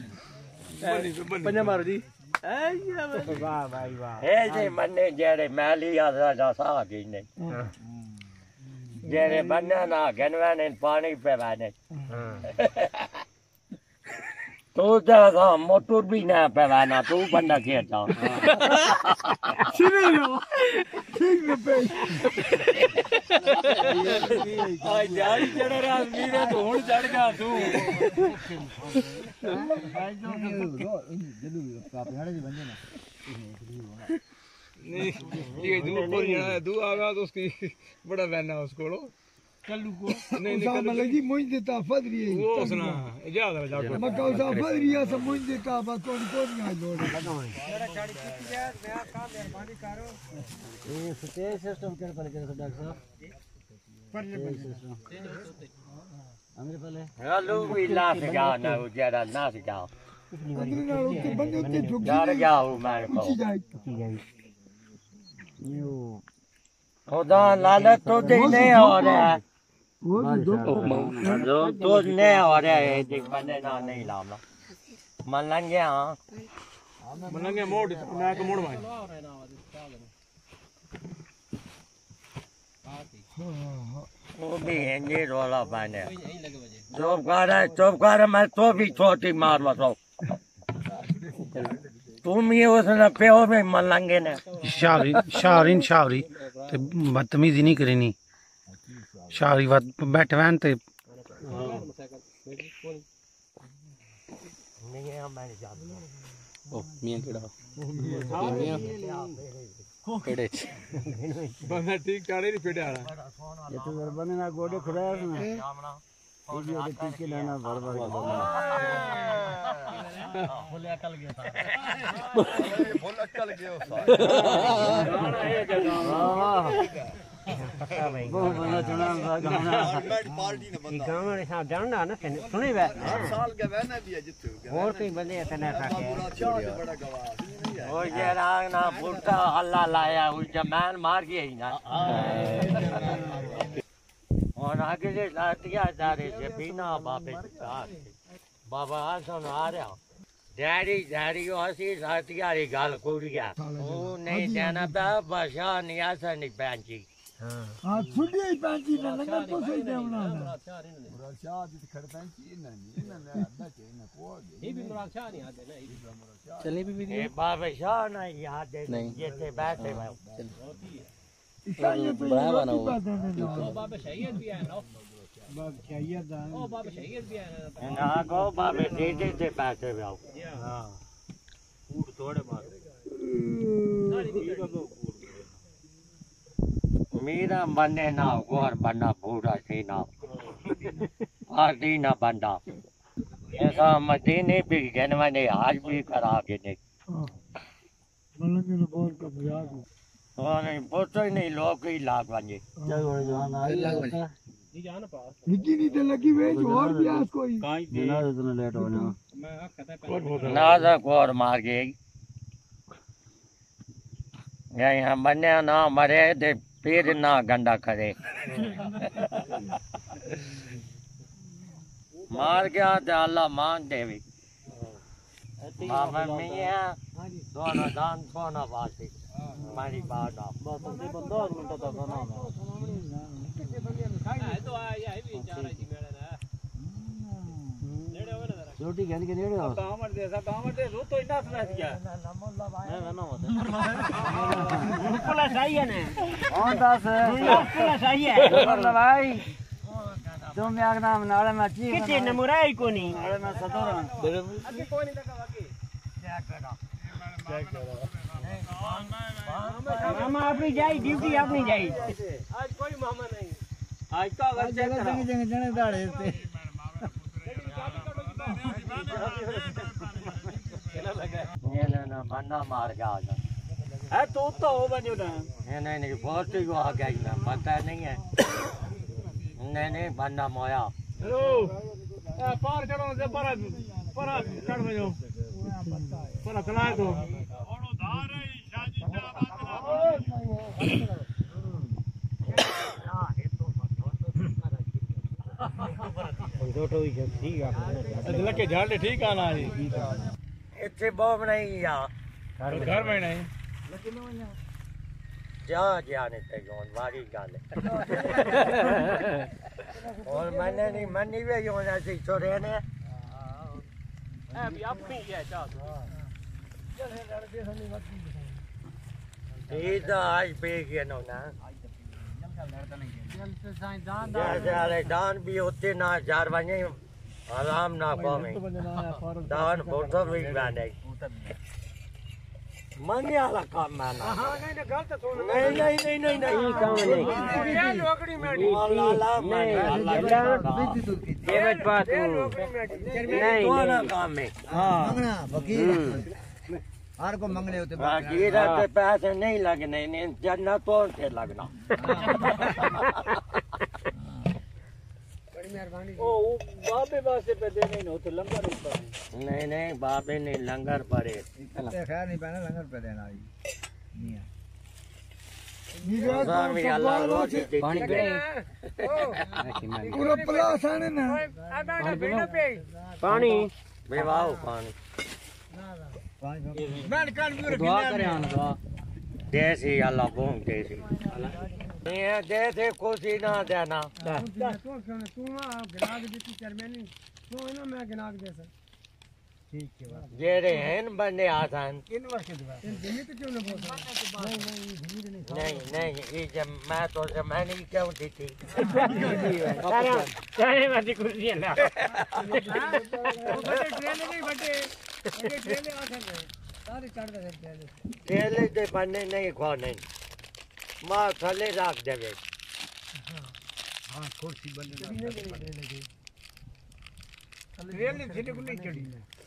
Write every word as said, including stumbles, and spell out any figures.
पंजा मारो जी वाह भाई वाह ए जे मन्ने जेरे मैली आदा जा सा जी ने जेरे बन्ना ना गनवाने पानी पे वाने तू जा मोटर भी ना पे वाना तू बंदा के था सिरे लो ठीक न पे आ यार जेड़ा रात मीरे तो हुन चढ़ गया तू नहीं ये दू ऊपर जाना दू आगा तो उसकी बड़ा वैन है उसको कल्लू को नहीं नहीं कल्लू लगी मुझ देता फदरी वो सुना इजाजत है जाको मैं कहूं सा फदरी है सब मुझ देता बस कौन कौन ना लोड मेरा गाड़ी कितनी है मैं का मेहरबानी करो ये स्टेज सिस्टम कर पहले कर डॉक्टर साहब पहले सिस्टम हमरे पहले हेलो भी ला से जा ना वो जरा ना से जा अंदर ना रुके बंदे उते झुक यार क्या हो मैं को यो खुदा लालच तो दे नहीं हो रहा है वो दो जो तो नहीं हो रहा है देख बंदे ना नहीं लाना मलन गया मलन गया मोड़ मैं को मोड़ भाई वो भी ये रोला पाने चुप कर चुप कर मैं तो भी छोटी मार बसो तुम ये उसने पे हो में मलंगे ने शावरी शावरीन शावरी ते बदतमीजी नहीं करनी शावरी बात बैठे वैन ते ओ मियां केड़ा मियां केड़े बंदा ठीक चाड़े नहीं पेटे आड़ा ये तो बने ना गोडे खुदाया उसने वीडियो के टीके लेना भर भर फुल अकल गया था फुल अकल गया पक्का भाई बहुत बड़ा चुनाव गाना पार्टी ने बंदा गांव में साहब जानना ना सुनी वे साल का वैना भी है जितने और कोई बंदे इतने खाके बड़ा गवाह ओ ये राग ना फुलका हल्ला लाया उस जमान मार गया ही ना और आगे से लातिया जा रहे थे बिना बाबे बाबा आसन आ रहा डैडी डैडी को हसी लातिया री गाल कुड़िया ओ नहीं जाना बा बादशाह नहीं आसा नहीं पैंची हां छुड़ी ही पैंची ना लंगा तो सही देवना बुरा शाह जी खड़ पैंची ना नहीं ना अड्डा के ना को ये भी बुरा शाह नहीं आते ना चले भी ये बादशाह ना याद है ये से बैठे भाई ईसाई तो बड़ा ना ओ बाबा शहीद भी है ना बाबा शहीद है ओ बाबा शहीद भी है ना को बाबे दे दे से बैठे भाई हां कूड़ थोड़े मार मेरा बने ना और बना बूढ़ा सी ना पार्टी ना बंदा ऐसा मदीने भी जनवने आज भी करा के नहीं मलंगे ने बोल का बुझा को और पोतो ही नहीं लोग ही लाग बने क्या हो जान आई लग बने नहीं जाना पास निकी नहीं तो लगी वे और भी आज कोई काई बिना इतना लेट होने मैं कहता पहले ना जा कोर मार गई यहाँ बने ना मरे दे फिर ना गंदा करे मार गया तो अल्लाह मान देवी बाबा मियां दोनों दान दोनों वासी हमारी बात आप बस दे बंदा मिनट तक ना तो आया ये भी चार जी मेरे ना नेड़े होवे ना रोटी गन के नेड़े हो काम दे सा काम दे रो तो इतना सुना दिया मैं ना होता पुलिस आई है ना और दस पुलिस आई है भाई तुम यार नाम नाले में ची कितने नमुराई को नहीं नाले में सतोरा अभी कोई नहीं लगा बाकी चेक करो चेक करो मामा अपनी जाई ड्यूटी अपनी जाई आज कोई मामा नहीं आज तो अगर चेक करो जगह जगह जने दाड़े से ये ना बंदा मार गया आज है तो तो हो बजो ना नहीं नहीं नहीं बहुत ही वो आ गया ना पता नहीं है नहीं नहीं बंदा मोया हेलो पार चढ़ो से पर पर चढ़ बजो पर चला दो और उधार है शादी का बात छोटो ही ठीक है लगे झाड़ ठीक आना है इतने बहुत नहीं या घर में नहीं जा जाने ते कौन वारी गल और मैंने नहीं मनी वे यो ना सी छोरे ने अभी अपनी है जा ये तो आज पे के नो ना जैसे अरे दान भी होते ना चार बजे आराम ना पावे दान फोटो भी बने मने वाला काम है ना हां नहीं नहीं गलत सुन नहीं नहीं नहीं नहीं नहीं काम नहीं ये लोकड़ी में अल्लाह नहीं अल्लाह ये बच बात नहीं तो ना काम में हां मंगना फकीर हर को मंगने होते फकीर के पैसे नहीं लगने ने जन्नत तो से लगना बड़ी मेहरबानी ओ बाबे वास्ते पे दे नहीं होते लंगर ऊपर नहीं नहीं बाबे ने लंगर पड़े खैर नहीं पाना लंगर पे देना मियां स्वामी अल्लाह रोटी पानी दे पूरा प्लास आने ना पानी बेवाओ पानी मैं कान भी दुआ करे आन दुआ देसी अल्लाह बोम देसी ये दे दे खुशी ना देना तू क्यों तू ना गिनाग देती चेयरमैन तू ना मैं गिनाग दे सर ठीक है बात जे रे हैं बंदे आसान इन वर्ष के बाद इन दिल्ली तो क्यों ना बोल नहीं नहीं दिल्ली नहीं नहीं नहीं ये जब मैं तो जब मैं नहीं क्यों दी थी चाहे मत कुर्सी ना बड़े ट्रेन नहीं बड़े बड़े ट्रेन आ सकते सारे चढ़ दे ट्रेन केले दे बने नहीं खाने मां थले रख देवे हां कुर्सी बनने नहीं नहीं रेल ने सीट को नहीं चढ़ी